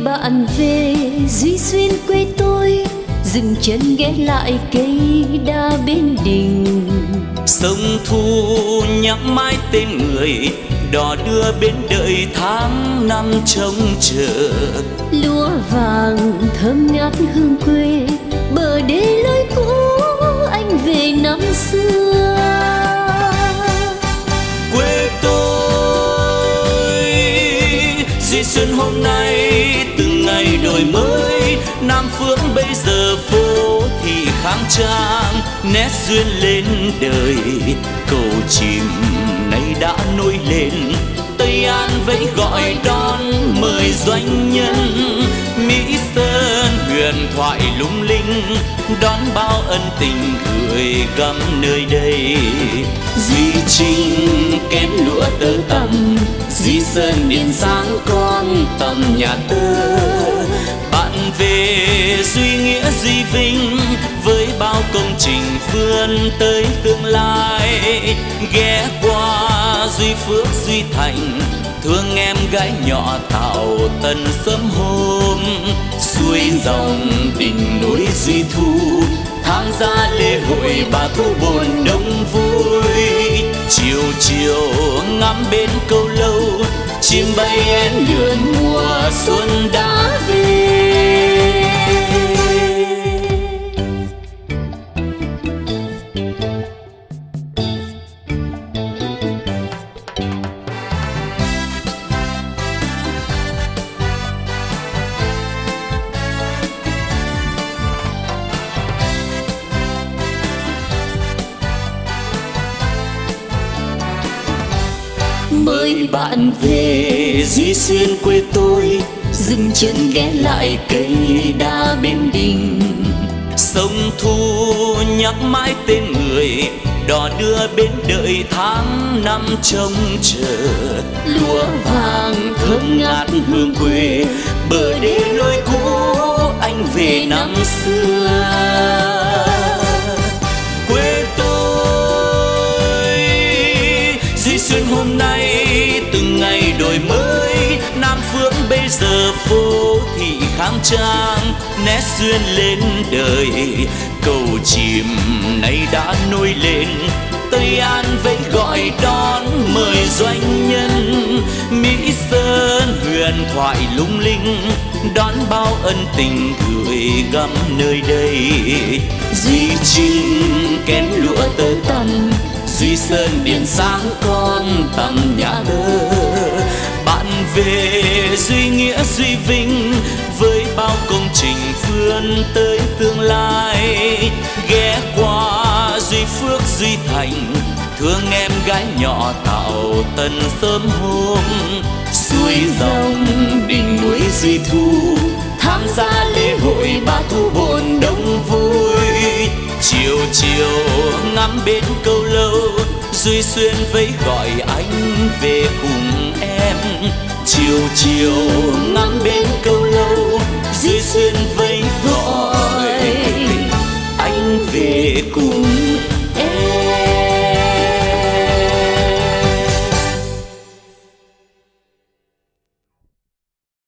bạn về Duy xuyên quê tôi, dừng chân ghé lại cây đa bên đình. Sông Thu nhắc mãi tên người, đò đưa bên đợi tháng năm trông chờ. Lúa vàng thơm ngát hương quê, bờ đê lối cũ anh về năm xưa. Quê tôi Duy Xuân hôm nay từng ngày đổi mới, Nam Phương bây giờ phố thì khang trang, nét duyên lên đời cầu chìm nay đã nổi lên. Tây An vẫy gọi đón mời doanh nhân, Mỹ Sơn huyền thoại lung linh đón bao ân tình gửi gắm nơi đây. Duy Trinh kén lụa tơ tằm, Duy Sơn điện sáng con tầm nhà tơ. Bạn về Duy Nghĩa Duy Vinh với bao công trình vươn tới tương lai. Ghé qua Duy Phước Duy Thành, thương em gái nhỏ Thảo Tân sớm hôm. Xuôi dòng đỉnh núi Duy Thu, tham gia lễ hội Bà Thu Bồn đông vui. Chiều chiều ngắm bên câu lâu, chim bay én lượn mùa xuân đã về. Mời bạn về Duy Xuyên quê tôi, dừng chân ghé lại cây đa bên đình. Sông Thu nhắc mãi tên người, đò đưa bên đợi tháng năm trông chờ. Lúa vàng thơm ngát hương quê, bờ đê lối cũ anh về năm xưa. Quê tôi Duy Xuyên hôm nay từng ngày đổi mới, Nam Phương bây giờ phố thị khang trang, nét duyên lên đời cầu chìm nay đã nổi lên. Tây An vẫy gọi đón mời doanh nhân, Mỹ Sơn huyền thoại lung linh đón bao ân tình gửi gắm nơi đây. Duy Trinh kén lụa tơ tằm, Duy Sơn điện sáng con tầm nhà tơ. Bạn về Duy Nghĩa Duy Vinh với bao công trình vươn tới tương lai. Ghé qua Duy Phước Duy Thành, thương em gái nhỏ Thảo Tân sớm hôm. Xuôi dòng đỉnh núi Duy Thu, tham gia lễ hội Bà Thu Bồn đông vui. Chiều chiều ngắm bên câu lâu, Duy Xuyên vẫy gọi anh về cùng em. Chiều chiều ngắm bên câu lâu, Duy Xuyên vẫy gọi anh về cùng